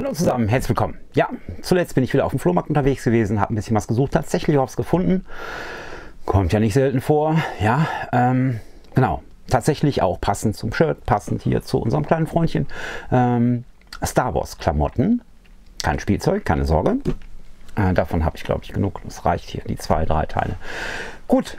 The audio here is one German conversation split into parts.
Hallo zusammen, herzlich willkommen. Ja, zuletzt bin ich wieder auf dem Flohmarkt unterwegs gewesen, habe ein bisschen was gesucht, tatsächlich habe ich es gefunden. Kommt ja nicht selten vor. Ja, genau. Tatsächlich auch passend zum Shirt, passend hier zu unserem kleinen Freundchen. Star Wars Klamotten. Kein Spielzeug, keine Sorge. Davon habe ich, glaube ich, genug. Das reicht hier, die 2, 3 Teile. Gut,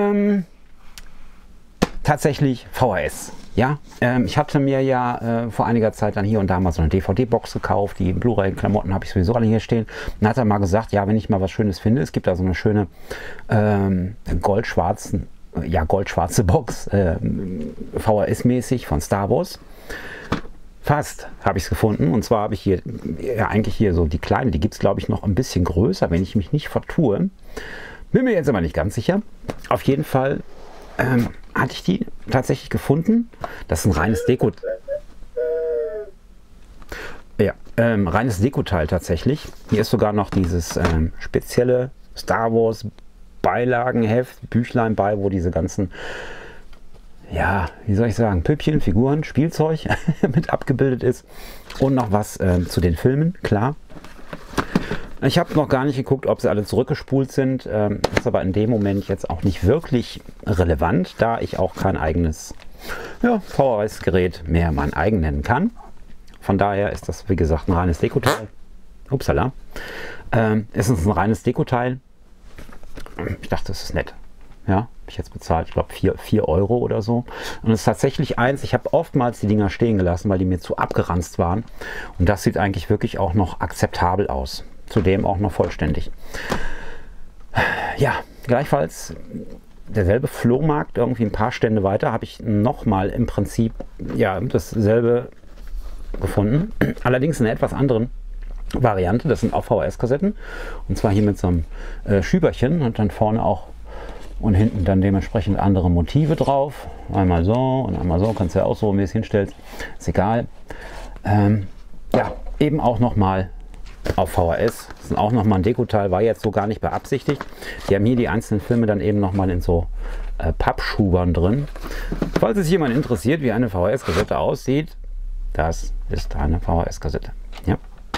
tatsächlich VHS. Ja, ich hatte mir ja vor einiger Zeit dann hier und da mal so eine DVD-Box gekauft. Die Blu-ray-Klamotten habe ich sowieso alle hier stehen. Dann hat er mal gesagt, ja, wenn ich mal was Schönes finde, es gibt da so eine schöne goldschwarze Box, VHS-mäßig von Star Wars. Fast habe ich es gefunden. Und zwar habe ich hier, ja, eigentlich hier so die kleine, die gibt es, glaube ich, noch ein bisschen größer, wenn ich mich nicht vertue. Bin mir jetzt aber nicht ganz sicher. Auf jeden Fall hatte ich die tatsächlich gefunden. Das ist ein reines reines Dekoteil tatsächlich. Hier ist sogar noch dieses spezielle Star Wars Beilagenheft, Büchlein bei, wo diese ganzen, ja, wie soll ich sagen, Püppchen, Figuren, Spielzeug mit abgebildet ist. Und noch was zu den Filmen, klar. Ich habe noch gar nicht geguckt, ob sie alle zurückgespult sind. Ist aber in dem Moment jetzt auch nicht wirklich relevant, da ich auch kein eigenes VHS-Gerät mehr mein eigen nennen kann. Von daher ist das, wie gesagt, ein reines Dekoteil. Upsala. Es ist ein reines Dekoteil. Ich dachte, das ist nett. Ja, habe ich jetzt bezahlt, ich glaube 4 Euro oder so. Und es ist tatsächlich eins, ich habe oftmals die Dinger stehen gelassen, weil die mir zu abgeranzt waren. Und das sieht eigentlich wirklich auch noch akzeptabel aus. Zudem auch noch vollständig. Ja, gleichfalls derselbe Flohmarkt, irgendwie ein paar Stände weiter, habe ich nochmal im Prinzip ja dasselbe gefunden. Allerdings in einer etwas anderen Variante. Das sind auch VHS-Kassetten. Und zwar hier mit so einem Schüberchen und dann vorne auch und hinten dann dementsprechend andere Motive drauf. Einmal so und einmal so. Kannst du ja auch so, wie du es hinstellst. Ist egal. Ja, eben auch nochmal auf VHS. Das ist auch nochmal ein Dekoteil, war jetzt so gar nicht beabsichtigt. Die haben hier die einzelnen Filme dann eben nochmal in so Pappschubern drin. Falls es jemand interessiert, wie eine VHS-Kassette aussieht, das ist eine VHS-Kassette. Ja.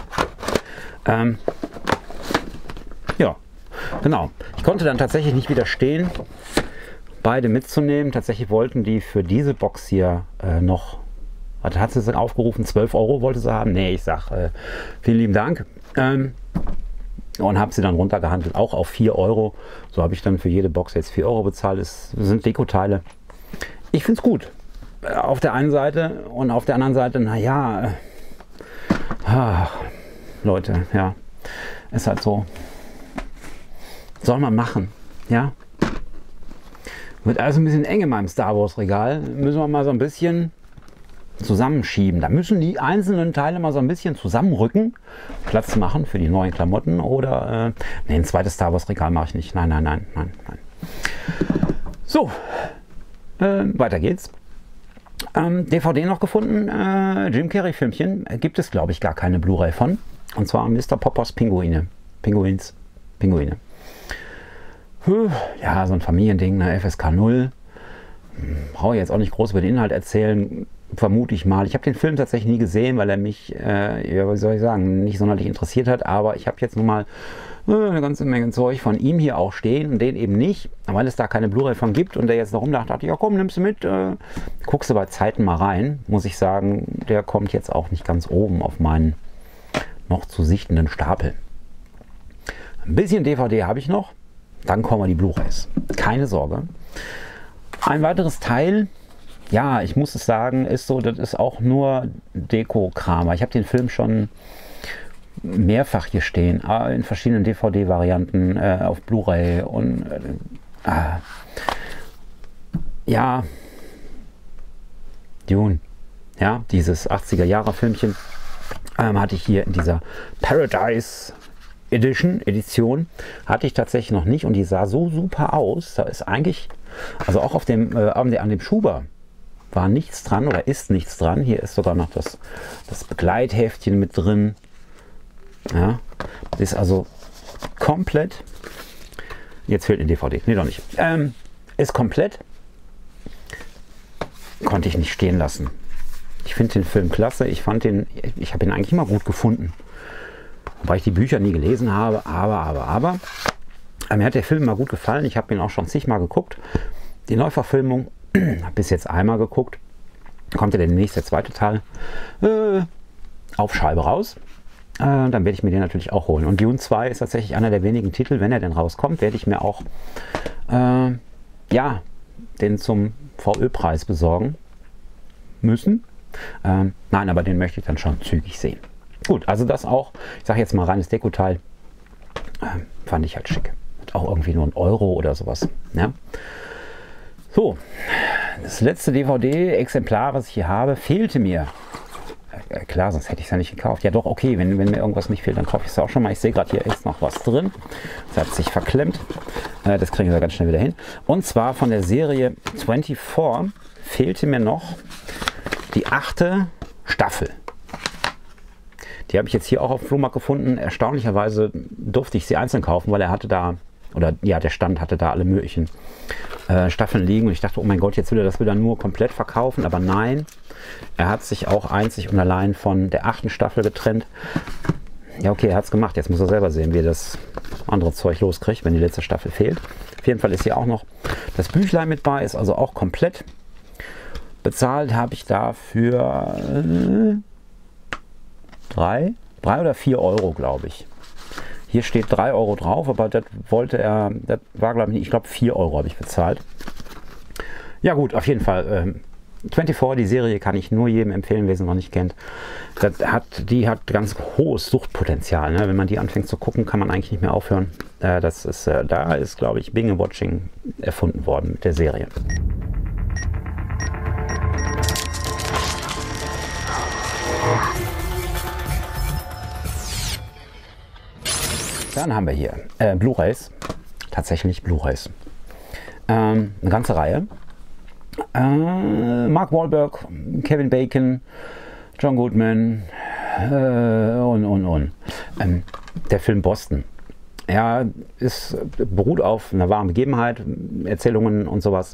Ja, genau. Ich konnte dann tatsächlich nicht widerstehen, beide mitzunehmen. Tatsächlich wollten die für diese Box hier noch, was hat sie aufgerufen? 12 Euro wollte sie haben. Nee, ich sage vielen lieben Dank. Und habe sie dann runtergehandelt, auch auf 4 Euro. So habe ich dann für jede Box jetzt 4 Euro bezahlt. Es sind Dekoteile. Ich finde es gut. Auf der einen Seite und auf der anderen Seite, naja, Leute, ja, ist halt so. Soll man machen, ja. Wird also ein bisschen eng in meinem Star Wars Regal. Müssen wir mal so ein bisschen zusammenschieben. Da müssen die einzelnen Teile mal so ein bisschen zusammenrücken, Platz machen für die neuen Klamotten oder nee, ein zweites Star Wars Regal mache ich nicht. Nein, nein, nein, nein, nein. So, weiter geht's. DVD noch gefunden. Jim Carrey Filmchen gibt es, glaube ich, gar keine Blu-ray von. Und zwar Mr. Poppers Pinguine. Pinguine. Ja, so ein Familiending, ne? FSK 0. Brauche ich jetzt auch nicht groß über den Inhalt erzählen. Vermute ich mal. Ich habe den Film tatsächlich nie gesehen, weil er mich, ja, wie soll ich sagen, nicht sonderlich interessiert hat. Aber ich habe jetzt nun mal eine ganze Menge Zeug von ihm hier auch stehen und den eben nicht, weil es da keine Blu-ray von gibt und der jetzt noch rumdacht, dachte ich, ja komm, nimmst du mit, guckst du bei Zeiten mal rein. Muss ich sagen, der kommt jetzt auch nicht ganz oben auf meinen noch zu sichtenden Stapel. Ein bisschen DVD habe ich noch, dann kommen die Blu-rays. Keine Sorge. Ein weiteres Teil, ja, ich muss es sagen, ist so, das ist auch nur Deko-Kram. Ich habe den Film schon mehrfach hier stehen, in verschiedenen DVD-Varianten, auf Blu-ray und ja, Dune, ja, dieses 80er-Jahre-Filmchen hatte ich hier in dieser Paradise Edition, hatte ich tatsächlich noch nicht und die sah so super aus. Da ist eigentlich, also auch auf dem, an dem Schuber war nichts dran oder ist nichts dran. Hier ist sogar noch das Begleitheftchen mit drin. Ja, das ist also komplett. Jetzt fehlt eine DVD. Nee, doch nicht. Ist komplett. Konnte ich nicht stehen lassen. Ich finde den Film klasse. Ich habe ihn eigentlich immer gut gefunden. Wobei ich die Bücher nie gelesen habe, aber mir hat der Film immer gut gefallen. Ich habe ihn auch schon zigmal geguckt. Die Neuverfilmung habe bis jetzt einmal geguckt. Kommt ja demnächst der zweite Teil auf Scheibe raus. Dann werde ich mir den natürlich auch holen. Und Dune 2 ist tatsächlich einer der wenigen Titel, wenn er denn rauskommt, werde ich mir auch den zum VÖ-Preis besorgen müssen. Nein, aber den möchte ich dann schon zügig sehen. Gut, also das auch, ich sage jetzt mal reines Dekoteil, fand ich halt schick. Hat auch irgendwie nur 1 Euro oder sowas. Ja. So, das letzte DVD-Exemplar, was ich hier habe, fehlte mir. Klar, sonst hätte ich es ja nicht gekauft. Ja doch, okay, wenn mir irgendwas nicht fehlt, dann kaufe ich es auch schon mal. Ich sehe gerade, hier ist noch was drin. Das hat sich verklemmt. Das kriegen wir ganz schnell wieder hin. Und zwar von der Serie 24 fehlte mir noch die 8. Staffel. Die habe ich jetzt hier auch auf dem Flohmarkt gefunden. Erstaunlicherweise durfte ich sie einzeln kaufen, weil er hatte da, oder ja, der Stand hatte da alle möglichen Staffeln liegen. Und ich dachte, oh mein Gott, jetzt will er das wieder nur komplett verkaufen. Aber nein, er hat sich auch einzig und allein von der 8. Staffel getrennt. Ja, okay, er hat es gemacht. Jetzt muss er selber sehen, wie er das andere Zeug loskriegt, wenn die letzte Staffel fehlt. Auf jeden Fall ist hier auch noch das Büchlein mit bei, ist also auch komplett. Bezahlt habe ich dafür 3 oder 4 Euro, glaube ich. Hier steht 3 Euro drauf, aber das war, glaube ich, 4 Euro habe ich bezahlt. Ja gut, auf jeden Fall. 24, die Serie kann ich nur jedem empfehlen, wer sie noch nicht kennt. Die hat ganz hohes Suchtpotenzial. Ne? Wenn man die anfängt zu gucken, kann man eigentlich nicht mehr aufhören. Da ist, glaube ich, Binge-Watching erfunden worden mit der Serie. Dann haben wir hier Blu-rays, tatsächlich Blu-rays. Eine ganze Reihe. Mark Wahlberg, Kevin Bacon, John Goodman und. Der Film Boston. Ja, beruht auf einer wahren Begebenheit, Erzählungen und sowas.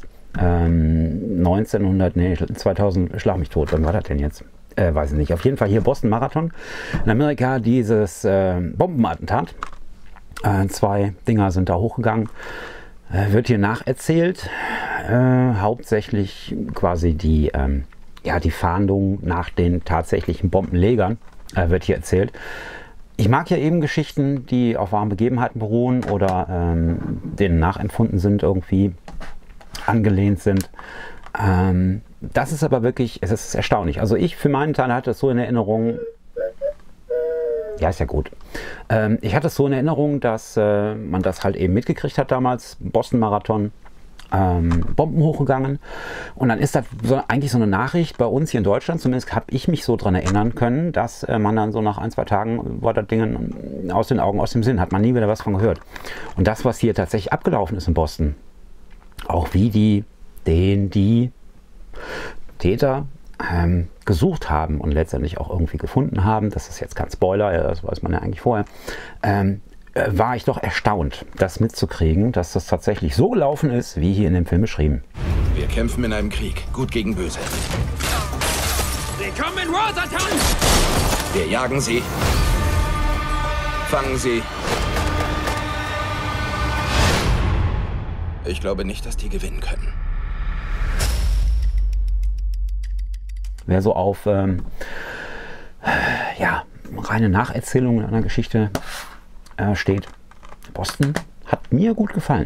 2000, schlag mich tot, wann war das denn jetzt? Weiß ich nicht. Auf jeden Fall hier Boston Marathon. In Amerika dieses Bombenattentat. 2 Dinger sind da hochgegangen. Wird hier nacherzählt. Hauptsächlich quasi die Fahndung nach den tatsächlichen Bombenlegern wird hier erzählt. Ich mag ja eben Geschichten, die auf wahren Begebenheiten beruhen oder denen nachempfunden sind, irgendwie angelehnt sind. Das ist aber wirklich, es ist erstaunlich. Also ich für meinen Teil hatte es so in Erinnerung, ja, ist ja gut. Ich hatte es so in Erinnerung, dass man das halt eben mitgekriegt hat damals, Boston Marathon, Bomben hochgegangen. Und dann ist das eigentlich so eine Nachricht bei uns hier in Deutschland, zumindest habe ich mich so dran erinnern können, dass man dann so nach 1, 2 Tagen war das Ding aus den Augen, aus dem Sinn, hat man nie wieder was von gehört. Und das, was hier tatsächlich abgelaufen ist in Boston, auch wie die Täter gesucht haben und letztendlich auch irgendwie gefunden haben, das ist jetzt kein Spoiler, das weiß man ja eigentlich vorher, war ich doch erstaunt, das mitzukriegen, dass das tatsächlich so gelaufen ist, wie hier in dem Film beschrieben. Wir kämpfen in einem Krieg, gut gegen böse. Sie kommen in Watertown! Wir jagen sie, fangen sie. Ich glaube nicht, dass die gewinnen können. Wer so auf reine Nacherzählungen einer Geschichte steht, Boston hat mir gut gefallen.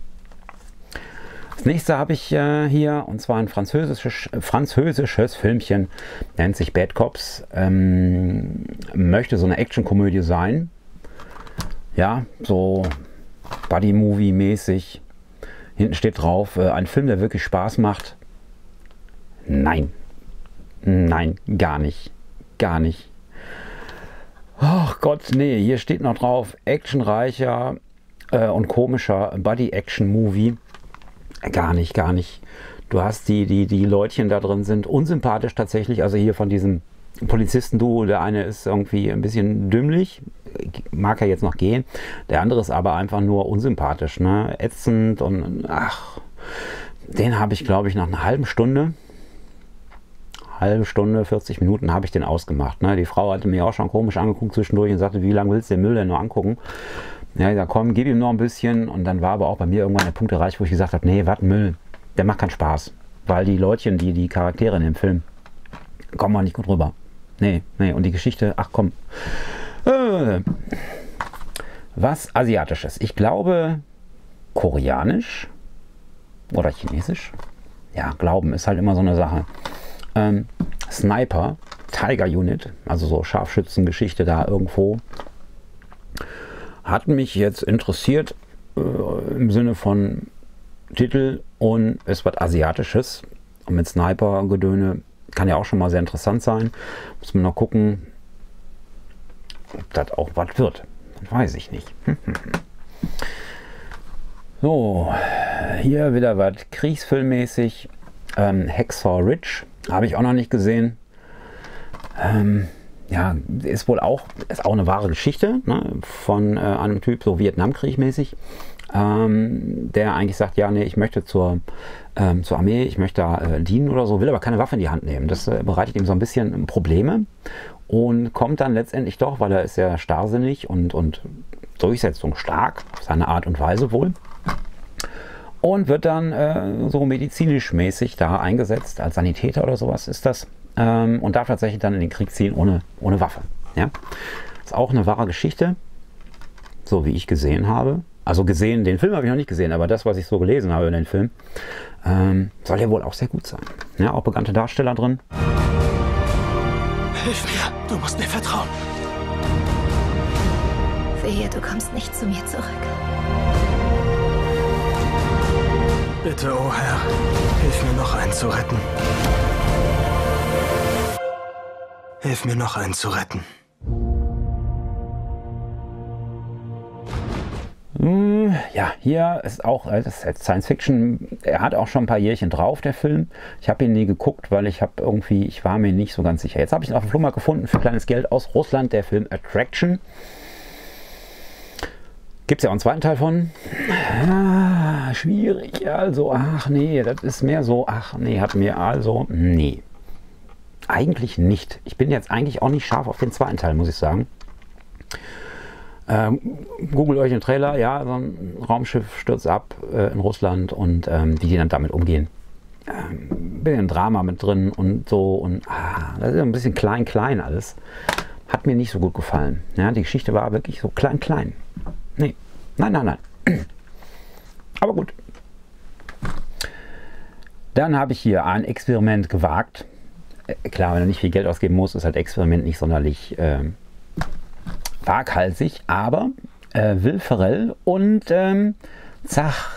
Das nächste habe ich hier, und zwar ein französisches Filmchen, nennt sich Bad Cops, möchte so eine Actionkomödie sein. Ja, so Buddy-Movie-mäßig. Hinten steht drauf, ein Film, der wirklich Spaß macht. Nein, gar nicht. Gar nicht. Ach Gott, nee, hier steht noch drauf, actionreicher und komischer Buddy-Action-Movie. Gar nicht. Du hast die Leutchen da drin sind unsympathisch tatsächlich. Also hier von diesem Polizisten-Duo, der eine ist irgendwie ein bisschen dümmlich, mag er jetzt noch gehen. Der andere ist aber einfach nur unsympathisch, ne? Ätzend und ach, den habe ich, glaube ich, nach einer halben Stunde halbe Stunde, 40 Minuten habe ich den ausgemacht. Ne? Die Frau hatte mir auch schon komisch angeguckt zwischendurch und sagte, wie lange willst du den Müll denn nur angucken? Ja, ich sag, komm, gib ihm noch ein bisschen. Und dann war aber auch bei mir irgendwann der Punkt erreicht, wo ich gesagt habe, nee, was Müll, der macht keinen Spaß. Weil die Leutchen, die Charaktere in dem Film, kommen mal nicht gut rüber. Nee, und die Geschichte, ach komm. Was Asiatisches. Ich glaube, Koreanisch oder Chinesisch. Ja, Glauben ist halt immer so eine Sache. Sniper, Tiger Unit, also so Scharfschützengeschichte da irgendwo, hat mich jetzt interessiert im Sinne von Titel und es wird Asiatisches. Und mit Sniper-Gedöne kann ja auch schon mal sehr interessant sein. Muss man noch gucken, ob das auch was wird. Weiß ich nicht. So, hier wieder was Kriegsfilmmäßig. Hacksaw Ridge habe ich auch noch nicht gesehen. Ja, ist wohl auch, ist auch eine wahre Geschichte, ne, von einem Typ, so Vietnamkrieg mäßig, der eigentlich sagt, ja, nee, ich möchte zur Armee, ich möchte da dienen oder so, will aber keine Waffe in die Hand nehmen. Das bereitet ihm so ein bisschen Probleme und kommt dann letztendlich doch, weil er ist sehr starrsinnig und durchsetzungsstark, auf seine Art und Weise wohl. Und wird dann so medizinisch mäßig da eingesetzt, als Sanitäter oder sowas ist das. Und darf tatsächlich dann in den Krieg ziehen ohne Waffe. Ja? Ist auch eine wahre Geschichte, so wie ich gesehen habe. Also gesehen, den Film habe ich noch nicht gesehen, aber das, was ich so gelesen habe in den Film, soll ja wohl auch sehr gut sein. Ja, auch bekannte Darsteller drin. Hilf mir, du musst mir vertrauen. Wehe, du kommst nicht zu mir zurück. Bitte, oh Herr, hilf mir noch einen zu retten. Hilf mir noch einen zu retten. Ja, hier ist auch, das ist jetzt Science Fiction, er hat auch schon ein paar Jährchen drauf, der Film. Ich habe ihn nie geguckt, weil ich war mir nicht so ganz sicher. Jetzt habe ich ihn auf dem Flohmarkt gefunden für kleines Geld aus Russland, der Film Attraction. Gibt es ja auch einen zweiten Teil von. Ah, schwierig, also, ach nee, das ist mehr so, ach nee, nee. Eigentlich nicht. Ich bin jetzt eigentlich auch nicht scharf auf den zweiten Teil, muss ich sagen. Googelt euch einen Trailer, ja, so ein Raumschiff stürzt ab in Russland und wie die dann damit umgehen. Bisschen Drama mit drin und so und das ist ein bisschen klein alles. Hat mir nicht so gut gefallen. Ja, die Geschichte war wirklich so klein. Nee, nein. Aber gut. Dann habe ich hier ein Experiment gewagt. Klar, wenn du nicht viel Geld ausgeben musst, ist halt Experiment nicht sonderlich waghalsig, aber Will Ferrell und Zach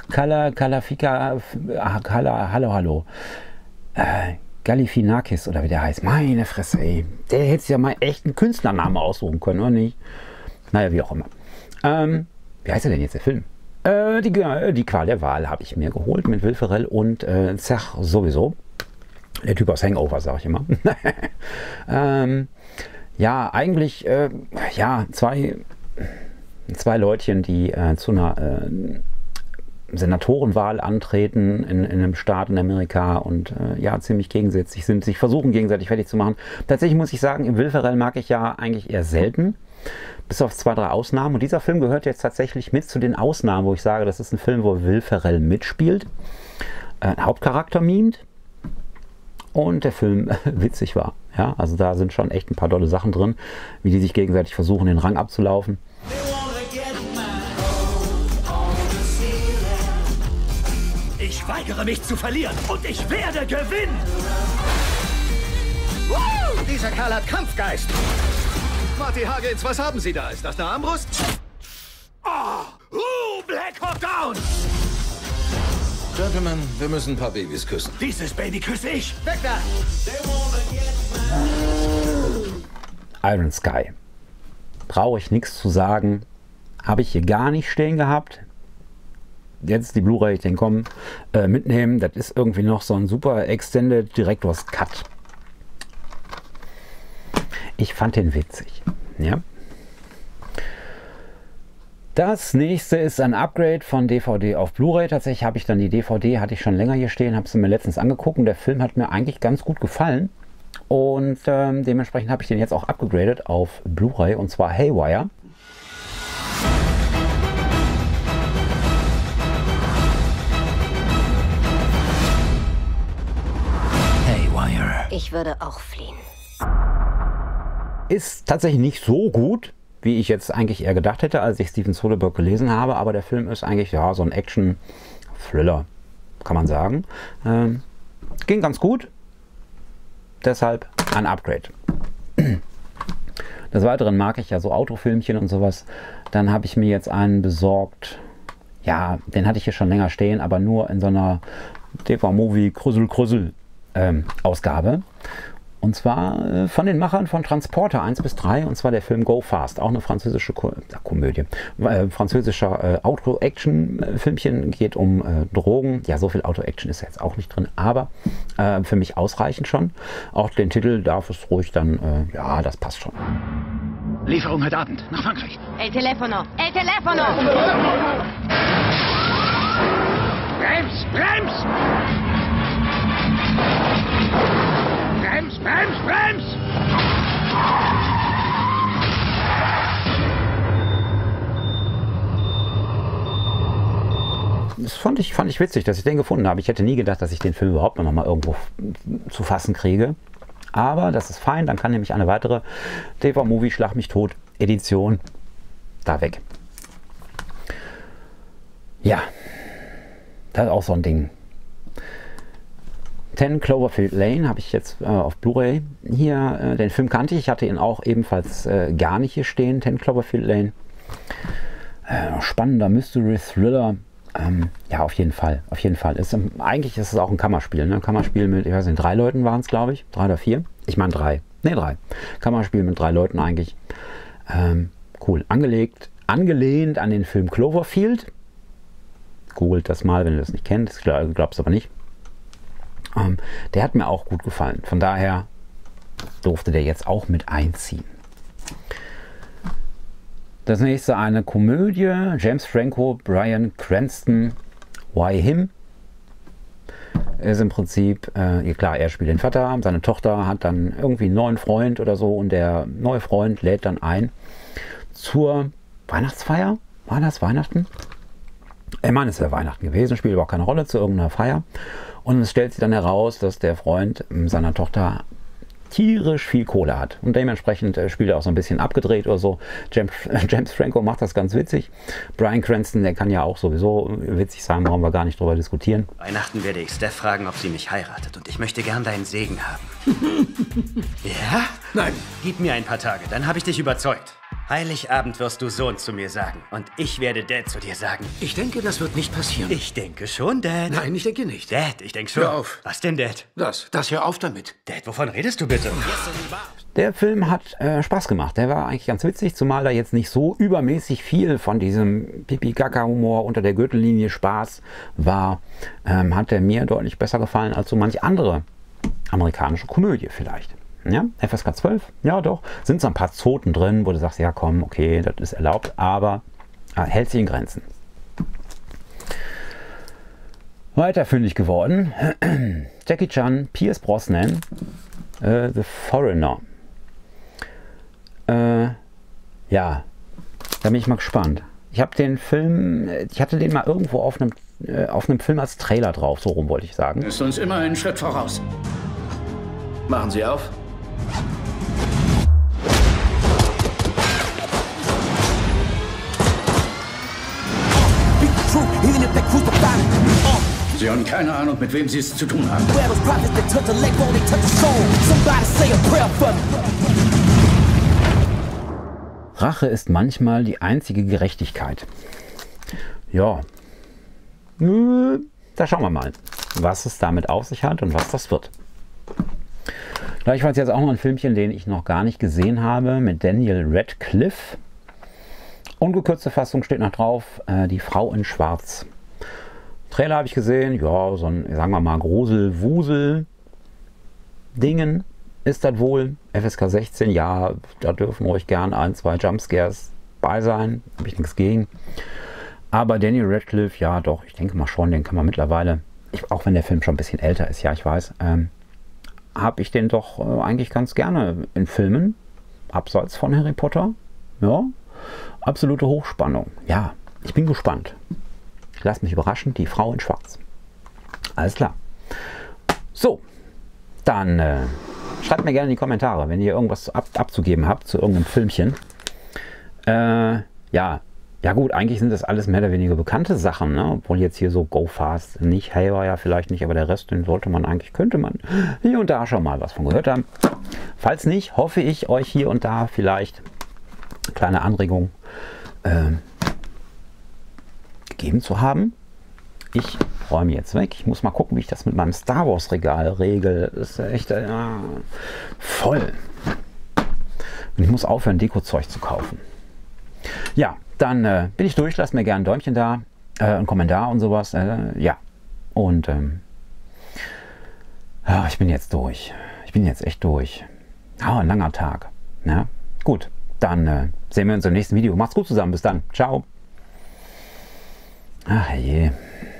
Galifianakis oder wie der heißt. Meine Fresse, ey. Der hätte sich ja mal echt einen Künstlernamen aussuchen können, oder nicht? Naja, wie auch immer. Wie heißt er denn jetzt, der Film? Die Qual der Wahl habe ich mir geholt mit Will Ferrell und Zach sowieso. Der Typ aus Hangover, sage ich immer. Ja, eigentlich zwei Leutchen, die zu einer Senatorenwahl antreten in einem Staat in Amerika und ziemlich gegensätzlich sind, sich versuchen gegenseitig fertig zu machen. Tatsächlich muss ich sagen, Will Ferrell mag ich ja eigentlich eher selten, bis auf 2, 3 Ausnahmen. Und dieser Film gehört jetzt tatsächlich mit zu den Ausnahmen, wo ich sage, das ist ein Film, wo Will Ferrell mitspielt, einen Hauptcharakter mimt und der Film witzig war. Ja, also da sind schon echt ein paar tolle Sachen drin, wie die sich gegenseitig versuchen, den Rang abzulaufen. Ich weigere mich zu verlieren und ich werde gewinnen! Dieser Kerl hat Kampfgeist. Marty Huggins, was haben Sie da? Ist das eine Armbrust? Black Hawk Down! Gentlemen, wir müssen ein paar Babys küssen. Dieses Baby küsse ich! Weg da! Iron Sky. Brauche ich nichts zu sagen. Habe ich hier gar nicht stehen gehabt. Jetzt die Blu-ray, den kommen, mitnehmen. Das ist irgendwie noch so ein super Extended Director's Cut. Ich fand den witzig. Ja. Das nächste ist ein Upgrade von DVD auf Blu-ray. Tatsächlich habe ich dann die DVD, hatte ich schon länger hier stehen, habe sie mir letztens angeguckt und der Film hat mir eigentlich ganz gut gefallen. Und dementsprechend habe ich den jetzt auch abgegradet auf Blu-ray, und zwar Haywire. Haywire. Ich würde auch fliehen. Ist tatsächlich nicht so gut, wie ich jetzt eigentlich eher gedacht hätte, als ich Steven Soderbergh gelesen habe, aber der Film ist eigentlich ja so ein Action-Thriller, kann man sagen. Ging ganz gut, deshalb ein Upgrade. Des Weiteren mag ich ja so Autofilmchen und sowas. Dann habe ich mir jetzt einen besorgt, ja, den hatte ich hier schon länger stehen, aber nur in so einer TV-Movie Krüssel Ausgabe. Und zwar von den Machern von Transporter 1 bis 3, und zwar der Film Go Fast, auch eine französische Komödie. Französischer Auto-Action-Filmchen, geht um Drogen. Ja, so viel Auto-Action ist jetzt auch nicht drin, aber für mich ausreichend schon. Auch den Titel darf es ruhig dann, ja, das passt schon. Lieferung heute Abend nach Frankreich. El teléfono! El teléfono! Brems! Brems! Brems! Brems! Brems! Das fand ich witzig, dass ich den gefunden habe. Ich hätte nie gedacht, dass ich den Film überhaupt noch mal irgendwo zu fassen kriege. Aber das ist fein, dann kann nämlich eine weitere TV-Movie Schlag mich tot Edition da weg. Ja, das ist auch so ein Ding. 10 Cloverfield Lane habe ich jetzt auf Blu-ray. Hier, den Film kannte ich hatte ihn auch ebenfalls gar nicht hier stehen. 10 Cloverfield Lane. Spannender Mystery-Thriller. Ja, auf jeden Fall. Auf jeden Fall. Eigentlich ist es auch ein Kammerspiel. Ne? Ein Kammerspiel mit, ich weiß nicht, 3 Leuten waren es, glaube ich. 3 oder 4. Ich meine 3. Ne, 3. Kammerspiel mit 3 Leuten eigentlich. Cool. Angelehnt an den Film Cloverfield. Googelt das mal, wenn ihr das nicht kennt. Ich glaube es aber nicht. Der hat mir auch gut gefallen. Von daher durfte der jetzt auch mit einziehen. Das nächste eine Komödie. James Franco, Bryan Cranston, Why Him? Ist im Prinzip, klar, er spielt den Vater, seine Tochter hat dann irgendwie einen neuen Freund oder so, und der neue Freund lädt dann ein zur Weihnachtsfeier. War das Weihnachten? Ich meine, es wäre Weihnachten gewesen, spielt überhaupt keine Rolle, zu irgendeiner Feier. Und es stellt sich dann heraus, dass der Freund seiner Tochter tierisch viel Kohle hat. Und dementsprechend spielt er auch so ein bisschen abgedreht oder so. James Franco macht das ganz witzig. Bryan Cranston, der kann ja auch sowieso witzig sein, brauchen wir gar nicht drüber diskutieren. Weihnachten werde ich Steph fragen, ob sie mich heiratet. Und ich möchte gern deinen Segen haben. Ja? Nein. Gib mir ein paar Tage, dann habe ich dich überzeugt. Heiligabend wirst du Sohn zu mir sagen. Und ich werde Dad zu dir sagen. Ich denke, das wird nicht passieren. Ich denke schon, Dad. Nein, ich denke nicht. Dad, ich denke schon. Hör auf. Was denn, Dad? Das hör auf damit. Dad, wovon redest du bitte? Der Film hat Spaß gemacht. Der war eigentlich ganz witzig, zumal da jetzt nicht so übermäßig viel von diesem Pipi-Kaka-Humor unter der Gürtellinie Spaß war. Hat der mir deutlich besser gefallen als so manche andere amerikanische Komödie vielleicht. Ja, FSK 12, ja doch, sind so ein paar Zoten drin, wo du sagst, ja komm, okay, das ist erlaubt, aber hält sich in Grenzen. Weiter fündig geworden, Jackie Chan, Pierce Brosnan, The Foreigner. Ja, da bin ich mal gespannt. Ich habe den Film, ich hatte den mal irgendwo auf einem Film als Trailer drauf, so rum wollte ich sagen. Ist uns immer einen Schritt voraus. Machen Sie auf. Sie haben keine Ahnung, mit wem Sie es zu tun haben. Rache ist manchmal die einzige Gerechtigkeit. Ja, da schauen wir mal, was es damit auf sich hat und was das wird. Gleichfalls jetzt auch noch ein Filmchen, den ich noch gar nicht gesehen habe, mit Daniel Radcliffe. Ungekürzte Fassung steht noch drauf, Die Frau in Schwarz. Trailer habe ich gesehen, ja, so ein, sagen wir mal, Grusel-Wusel-Dingen ist das wohl. FSK 16, ja, da dürfen ruhig gern 1, 2 Jumpscares bei sein, habe ich nichts gegen. Aber Daniel Radcliffe, ja doch, ich denke mal schon, den kann man mittlerweile, auch wenn der Film schon ein bisschen älter ist, ja, ich weiß, habe ich den doch eigentlich ganz gerne in Filmen, abseits von Harry Potter. Ja, absolute Hochspannung. Ja, ich bin gespannt. Ich lasse mich überraschen, die Frau in Schwarz. Alles klar. So, dann schreibt mir gerne in die Kommentare, wenn ihr irgendwas abzugeben habt zu irgendeinem Filmchen. Ja gut, eigentlich sind das alles mehr oder weniger bekannte Sachen, ne? Obwohl jetzt hier so Go Fast nicht, Haywire ja vielleicht nicht, aber der Rest, den könnte man hier und da schon mal was von gehört haben. Falls nicht, hoffe ich, euch hier und da vielleicht eine kleine Anregung gegeben zu haben. Ich räume jetzt weg. Ich muss mal gucken, wie ich das mit meinem Star Wars Regal regel. Das ist echt voll. Und ich muss aufhören, Deko-Zeug zu kaufen. Ja, dann bin ich durch. Lasst mir gerne ein Däumchen da, einen Kommentar und sowas. Ja, und ja, ich bin jetzt durch. Ich bin jetzt echt durch. Ein langer Tag. Ja, gut, dann sehen wir uns im nächsten Video. Macht's gut zusammen. Bis dann. Ciao. Ach je.